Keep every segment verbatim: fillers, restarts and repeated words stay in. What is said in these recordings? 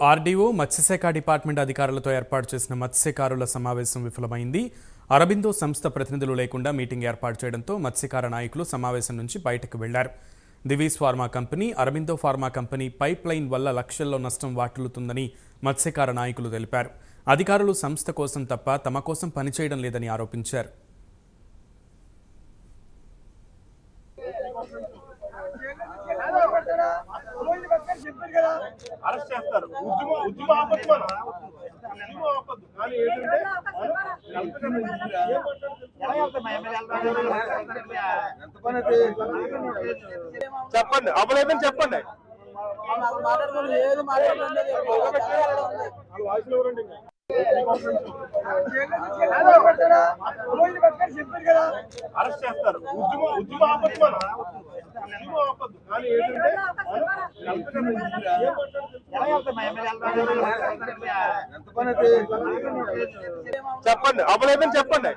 RDO మత్స్యశాఖ department అధికారులతో ఏర్పాటు చేసిన మత్స్యకారుల సమావేశం విఫలమైంది. అరబిందో సంస్థ ప్రతినిధులు లేకుండా మీటింగ్ ఏర్పాటు చేయడంతో మత్స్యకార నాయకులు సమావేశం నుంచి బయటకు వెళ్లారు. Divi's pharma company, Aurobindo pharma company pipeline వల్ల లక్షల్లో నష్టం వాటిల్లుతుందని మత్స్యకార నాయకులు తెలిపారు. అధికారులు సంస్థ కోసం తప్ప తమ కోసం పనిచేయడం లేదని ఆరోపించారు. చెప్పండి, అవ్వలేదని చెప్పండి. అరెస్ట్ చేస్తారు. ఉద్యమ ఆపత్తులు చెప్పండి, అవ్వలేదని చెప్పండి.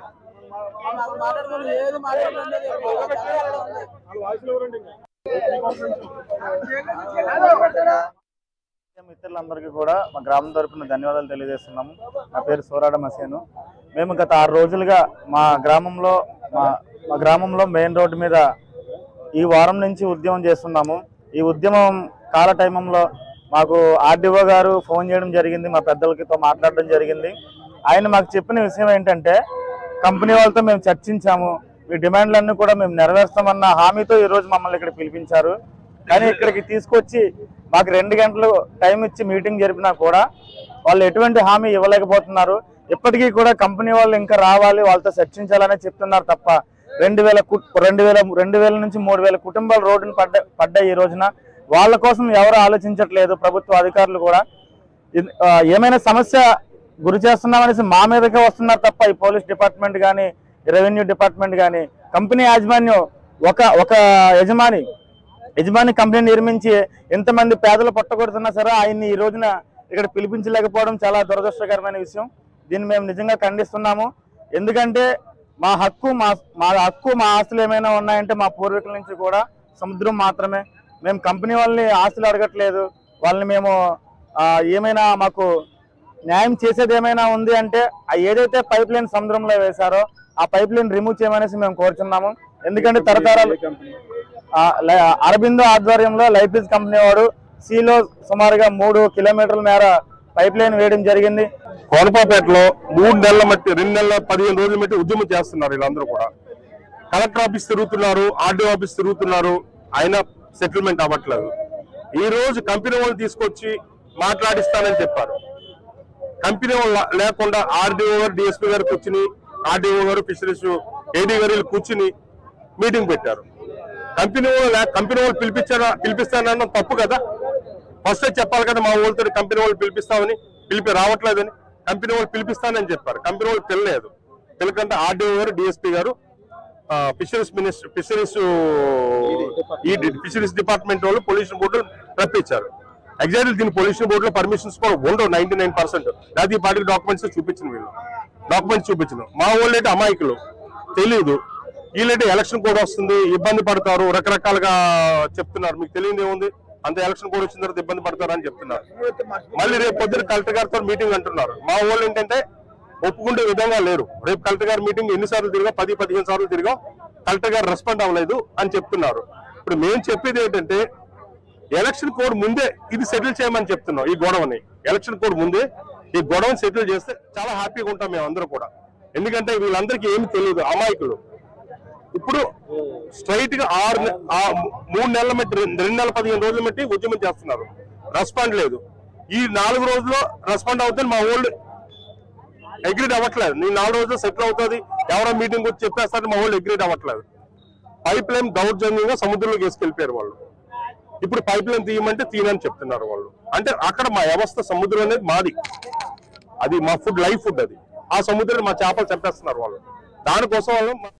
మిత్రులందరికీ కూడా మా గ్రామం తరపున ధన్యవాదాలు తెలియజేస్తున్నాము. నా పేరు సోరాడ మసేను. మేము గత ఆరు రోజులుగా మా గ్రామంలో మా మా గ్రామంలో మెయిన్ రోడ్డు మీద ఈ వారం నుంచి ఉద్యమం చేస్తున్నాము. ఈ ఉద్యమం కాల టైంలో మాకు ఆర్డీఓ గారు ఫోన్ చేయడం జరిగింది, మా పెద్దలతో మాట్లాడడం జరిగింది. ఆయన మాకు చెప్పిన విషయం ఏంటంటే, కంపెనీ వాళ్ళతో మేము చర్చించాము, మీ డిమాండ్లన్నీ కూడా మేము నెరవేర్స్తామన్న హామీతో ఈరోజు మమ్మల్ని ఇక్కడ పిలిపించారు. కానీ ఇక్కడికి తీసుకొచ్చి మాకు రెండు గంటలు టైం ఇచ్చి మీటింగ్ జరిపినా కూడా వాళ్ళు ఎటువంటి హామీ ఇవ్వలేకపోతున్నారు. ఇప్పటికీ కూడా కంపెనీ వాళ్ళు ఇంకా రావాలి, వాళ్ళతో చర్చించాలని చెప్తున్నారు తప్ప రెండు వేల రెండు వేల రెండు వేల నుంచి మూడు వేల కుటుంబాలు రోడ్డును పడ్డ పడ్డాయి. ఈ రోజున వాళ్ళ కోసం ఎవరు ఆలోచించట్లేదు. ప్రభుత్వ అధికారులు కూడా ఏమైనా సమస్య గురి చేస్తున్నామనేసి మా మీదకే వస్తున్నారు తప్ప ఈ పోలీస్ డిపార్ట్మెంట్ కానీ, రెవెన్యూ డిపార్ట్మెంట్ కానీ, కంపెనీ యాజమాన్యం ఒక ఒక యజమాని యజమాని కంపెనీ నిర్మించి ఎంతమంది పేదలు పట్టగొడుతున్నా సరే ఆయన్ని ఈ రోజున ఇక్కడ పిలిపించలేకపోవడం చాలా దురదృష్టకరమైన విషయం. దీన్ని మేము నిజంగా ఖండిస్తున్నాము. ఎందుకంటే మా హక్కు మా మా హక్కు మా ఆస్తులు ఏమైనా ఉన్నాయంటే మా పూర్వీకుల నుంచి కూడా సముద్రం మాత్రమే. మేము కంపెనీ వాళ్ళని ఆస్తులు అడగట్లేదు. వాళ్ళని మేము ఏమైనా మాకు న్యాయం చేసేది ఏమైనా ఉంది అంటే ఏదైతే పైప్ లైన్ సముద్రంలో వేశారో ఆ పైప్ లైన్ రిమూవ్ చేయమనేసి మేము కోరుచున్నాము. ఎందుకంటే తరతరాలు అరబిందో ఆధ్వర్యంలో లైఫ్రీజ్ కంపెనీ వాడు సీలో సుమారుగా మూడు కిలోమీటర్ల మేర పైప్ లైన్ వేయడం జరిగింది. కోనపాపేటలో మూడు నెలల మట్టి రెండు నెలల పదిహేను రోజుల మట్టి ఉద్యమం చేస్తున్నారు. వీళ్ళందరూ కూడా కలెక్టర్ ఆఫీస్ తిరుగుతున్నారు, ఆర్డీఓ ఆఫీస్ తిరుగుతున్నారు, అయినా సెటిల్మెంట్ అవ్వట్లేదు. ఈ రోజు కంపెనీ వాళ్ళు తీసుకొచ్చి మాట్లాడిస్తానని చెప్పారు. కంపెనీ వాళ్ళు లేకుండా ఆర్డీఓ గారు, డిఎస్పీ గారు కూర్చుని, ఆర్డీఓ గారు, ఫిషరీస్ ఏడీ గారు కూర్చుని మీటింగ్ పెట్టారు. కంపెనీ వాళ్ళు కంపెనీ వాళ్ళు పిలిపించారా పిలిపిస్తానన్న తప్పు కదా. ఫస్ట్ చెప్పాలి కదా, మా వాళ్ళతో కంపెనీ వాళ్ళు పిలిపిస్తామని, పిలిపి రావట్లేదని. కంపెనీ వాళ్ళు పిలిపిస్తానని చెప్పారు, కంపెనీ వాళ్ళు పిలలేదు. పిలకంటే ఆర్డీఓ గారు, డిఎస్పీ గారు, ఫిషరీస్ మినిస్టర్ ఫిషరీస్ ఈ ఫిషరీస్ డిపార్ట్మెంట్ వాళ్ళు పొల్యూషన్ బోర్డు రప్పించారు. ఎగ్జాక్ట్లీ దీని పొల్యూషన్ బోర్డులో పర్మిషన్స్ కూడా ఉండవు నైన్టీ నైన్ పర్సెంట్. అది పార్టీ డాక్యుమెంట్స్ చూపించిన వీళ్ళు డాక్యుమెంట్స్ చూపించిన మా వాళ్ళు అయితే అమాయకులు, తెలియదు. వీళ్ళైతే ఎలక్షన్ కోడ్ వస్తుంది, ఇబ్బంది పడతారు, రకరకాలుగా చెప్తున్నారు. మీకు తెలియదు ఏముంది, అంత ఎలక్షన్ కోడ్ వచ్చిన తర్వాత ఇబ్బంది పడతారు అని చెప్తున్నారు. మళ్ళీ రేపు పొద్దున కలెక్టర్ గారితో మీటింగ్ అంటున్నారు. మా వాళ్ళు ఏంటంటే ఒప్పుకుంటే విధంగా లేరు. రేపు కలెక్టర్ గారి మీటింగ్ ఎన్నిసార్లు తిరిగా, పది పదిహేను సార్లు తిరిగా, కలెక్టర్ గారు రెస్పాండ్ అవ్వలేదు అని చెప్తున్నారు. ఇప్పుడు మేము చెప్పేది ఏంటంటే, ఎలక్షన్ కోడ్ ముందే ఇది సెటిల్ చేయమని చెప్తున్నాం. ఈ గొడవని ఎలక్షన్ కోడ్ ముందే ఈ గొడవని సెటిల్ చేస్తే చాలా హ్యాపీగా ఉంటాం మేము అందరూ కూడా. ఎందుకంటే వీళ్ళందరికీ ఏమి తెలియదు, అమాయకులు. ఇప్పుడు స్ట్రైట్ గా ఆరు మూడు నెలల మట్టి రెండు నెలల పదిహేను రోజుల మట్టి ఉద్యమం చేస్తున్నారు, రెస్పాండ్ లేదు. ఈ నాలుగు రోజుల్లో రెస్పాండ్ అవుతుంది మా వాళ్ళు అగ్రీడ్ అవ్వట్లేదు. నీ నాలుగు రోజులు సెటిల్ అవుతుంది, ఎవరో మీటింగ్ వచ్చి చెప్పేస్తారు, మా వాళ్ళు అగ్రీడ్ అవ్వట్లేదు. పైప్ లైన్ దౌర్జన్యంగా సముద్రంలోకి వేసుకెళ్ళిపోయారు వాళ్ళు. ఇప్పుడు పైప్ లైన్ తీయమంటే తీయనని చెప్తున్నారు వాళ్ళు. అంటే అక్కడ మా వ్యవస్థ సముద్రం అనేది మాది, అది మా ఫుడ్, లైఫ్ ఫుడ్ అది. ఆ సముద్రాన్ని మా చేపలు చంపేస్తున్నారు వాళ్ళు. దానికోసం వాళ్ళు